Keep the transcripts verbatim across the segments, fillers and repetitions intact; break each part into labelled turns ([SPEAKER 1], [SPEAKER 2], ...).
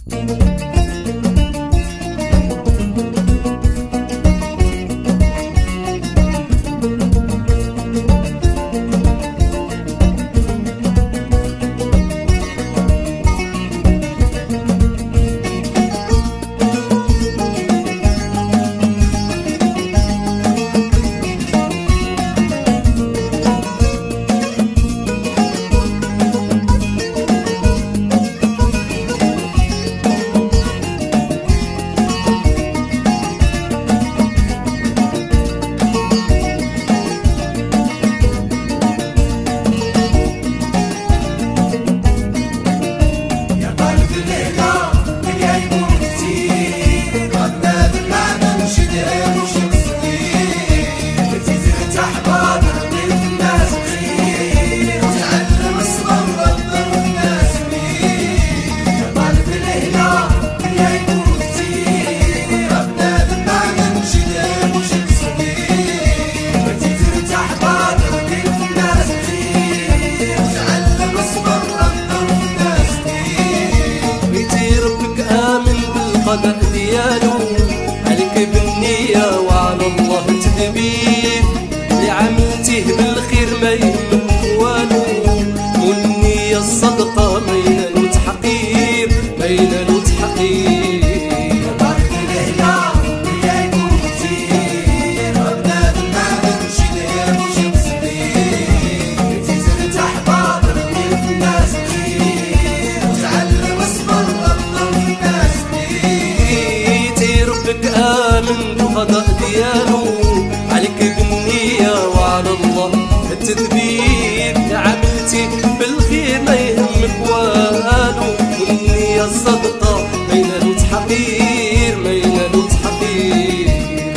[SPEAKER 1] القدر ديالو عليك بالنية وعلى الله تدبير اللي عملتيه بالخير ما يهمك والو، والنية الصدقة ما ينالو تحقير ما ينالو تحقير. القضاء ديالو عليك بالنية وعلى الله التدبير، عملتي بالخير ما يهمك والو، والنية الصدقة ما ينالو تحقير ما ينالو تحقير.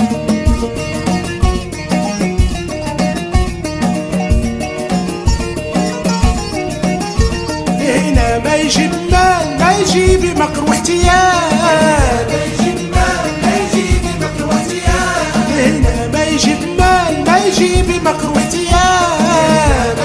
[SPEAKER 2] هنا ما يجيب مال ما يجيب مكر واحتيال، هنا ما يجيب مال ما يجيب مكر واحتيال،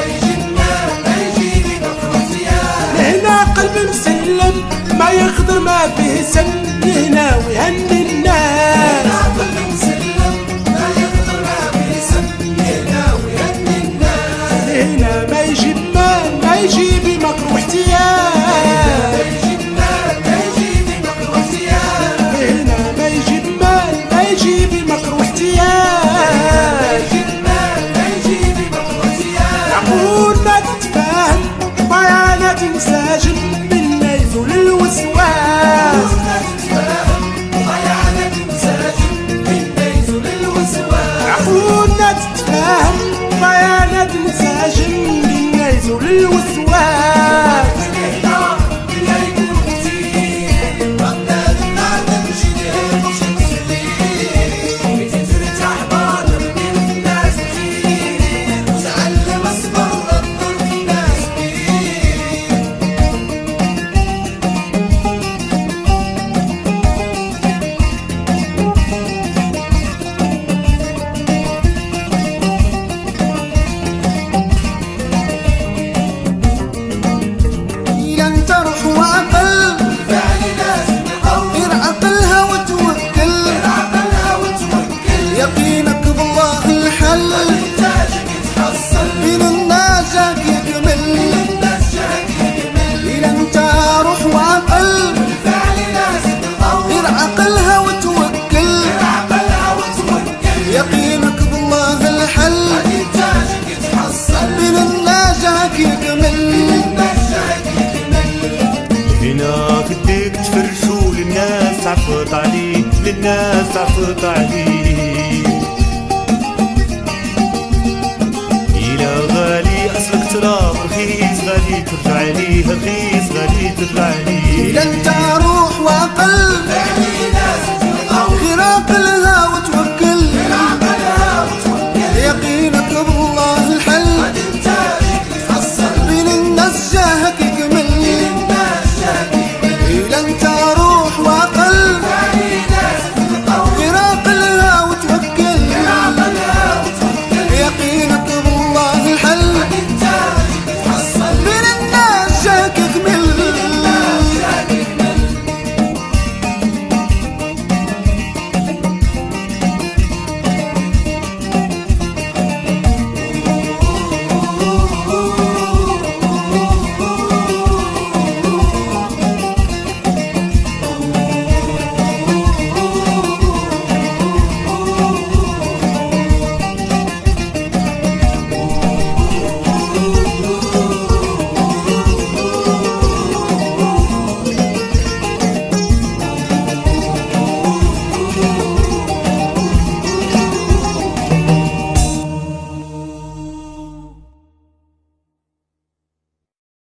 [SPEAKER 2] هنا قلب مسلم ما يقدر ما فيه سم هنا ويهني الناس، هنا قلب مسلم ما يقدر ما فيه سم هنا ويهني الناس، هنا ما يجيب مال ما يجيب مكر واحتيال، عقولنا تتفاهم بيانات نساجم من يزول الوسواس، عقولنا تتفاهم بيانات نساجم من يزول الوسواس. يقينك بالله الحل بين الناس جاك يكمل، إلى انت روح وعقل غير عقلها وتوكل، يقينك بالله الحل بين الناس جاك يكمل.
[SPEAKER 3] هنا فديك تفرشوا للناس عفوت عليك للناس عفوت عليك، إلى غالي أصلك تراب رخيص غالي ترجع ليه رخيص غالي ترجع ليه،
[SPEAKER 2] إلى انت روح وعقل